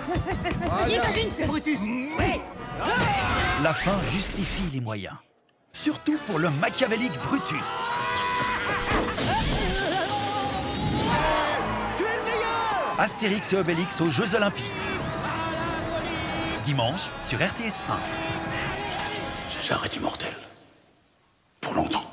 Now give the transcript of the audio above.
Imagine, c'est Brutus. Oui. La fin justifie les moyens. Surtout pour le machiavélique Brutus. Tu es le meilleur. Astérix et Obélix aux Jeux Olympiques. Dimanche sur RTS 1. César est immortel. Pour longtemps.